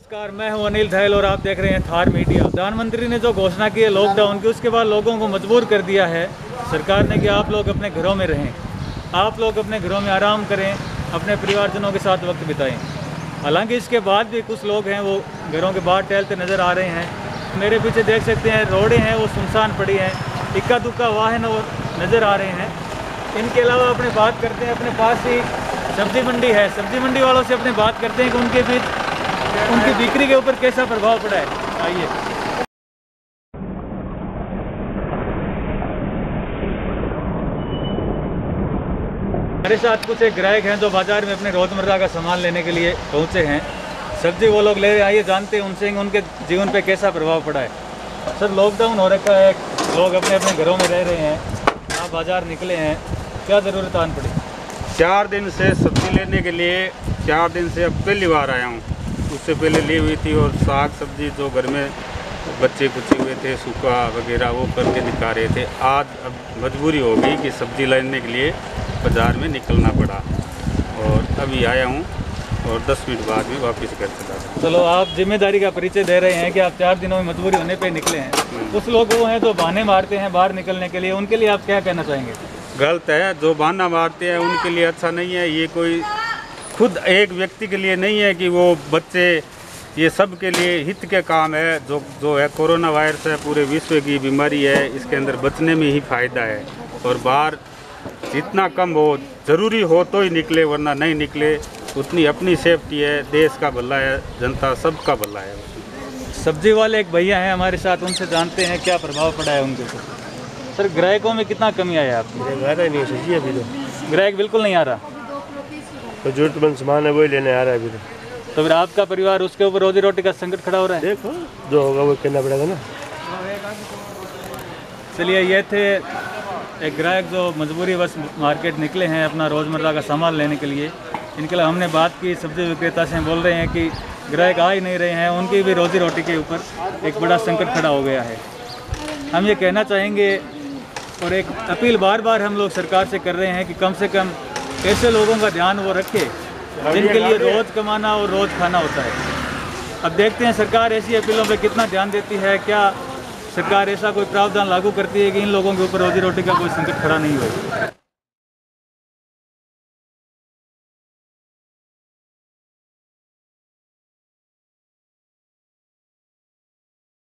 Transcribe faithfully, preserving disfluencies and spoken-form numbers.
नमस्कार, मैं हूं अनिल धैल और आप देख रहे हैं थार मीडिया। प्रधानमंत्री ने जो घोषणा की है लॉकडाउन की, उसके बाद लोगों को मजबूर कर दिया है सरकार ने कि आप लोग अपने घरों में रहें, आप लोग अपने घरों में आराम करें, अपने परिवारजनों के साथ वक्त बिताएं। हालांकि इसके बाद भी कुछ लोग हैं वो घरों के बाहर टहलते नज़र आ रहे हैं। मेरे पीछे देख सकते हैं रोडें हैं वो सुनसान पड़ी हैं, इक्का दुक्का वाहन वो नज़र आ रहे हैं। इनके अलावा अपने बात करते हैं, अपने पास ही सब्जी मंडी है, सब्जी मंडी वालों से अपने बात करते हैं कि उनके बीच उनकी बिक्री के ऊपर कैसा प्रभाव पड़ा है। आइए। हमारे साथ कुछ एक ग्राहक हैं जो बाजार में अपने रोजमर्रा का सामान लेने के लिए पहुंचे हैं। सब्जी वो लोग ले रहे हैं, आइए जानते हैं उनसे उनके जीवन पे कैसा प्रभाव पड़ा है। सर, लॉकडाउन हो रखा है, लोग अपने अपने घरों में रह रहे हैं, आप बाजार निकले हैं, क्या ज़रूरत आन पड़ी? चार दिन से सब्जी लेने के लिए, चार दिन से अब पहली बार आया हूँ। उससे पहले ली हुई थी और साग सब्जी जो घर में बच्चे कुचे हुए थे सूखा वगैरह वो करके निकाल रहे थे। आज अब मजबूरी हो गई कि सब्जी लेने के लिए बाज़ार में निकलना पड़ा और अभी आया हूँ और दस मिनट बाद भी वापस घर चला जाऊँ। चलो, आप जिम्मेदारी का परिचय दे रहे हैं कि आप चार दिनों में मजबूरी होने पे निकले हैं। कुछ लोग वो हैं जो बहाने मारते हैं बाहर निकलने के लिए, उनके लिए आप क्या कहना चाहेंगे? गलत है, जो बहाना मारते हैं उनके लिए अच्छा नहीं है। ये कोई खुद एक व्यक्ति के लिए नहीं है कि वो बच्चे, ये सब के लिए हित के काम है। जो जो है कोरोना वायरस है, पूरे विश्व की बीमारी है, इसके अंदर बचने में ही फ़ायदा है। और बाहर जितना कम हो, ज़रूरी हो तो ही निकले, वरना नहीं निकले। उतनी अपनी सेफ्टी है, देश का भला है, जनता सबका भला है। सब्जी वाले एक भैया हैं हमारे साथ, उनसे जानते हैं क्या प्रभाव पड़ा है उनके ऊपर। सर, ग्राहकों में कितना कमी आया आपको? नहीं सब्जी अभी तो ग्राहक बिल्कुल नहीं आ रहा, तो जरूरतमंद सामान है वही लेने आ रहा है अभी तो। तो फिर आपका परिवार, उसके ऊपर रोजी रोटी का संकट खड़ा हो रहा है। देखो जो होगा वो करना पड़ेगा ना। चलिए, ये थे एक ग्राहक जो मजबूरी बस मार्केट निकले हैं अपना रोज़मर्रा का सामान लेने के लिए। इनके लिए हमने बात की, सब्जी विक्रेता से बोल रहे हैं कि ग्राहक आ ही नहीं रहे हैं, उनकी भी रोजी रोटी के ऊपर एक बड़ा संकट खड़ा हो गया है। हम ये कहना चाहेंगे और एक अपील बार बार हम लोग सरकार से कर रहे हैं कि कम से कम ऐसे लोगों का ध्यान वो रखे जिनके लिए रोज़ कमाना और रोज़ खाना होता है। अब देखते हैं सरकार ऐसी अपीलों पे कितना ध्यान देती है। क्या सरकार ऐसा कोई प्रावधान लागू करती है कि इन लोगों के ऊपर रोजी रोटी का कोई संकट खड़ा नहीं हो?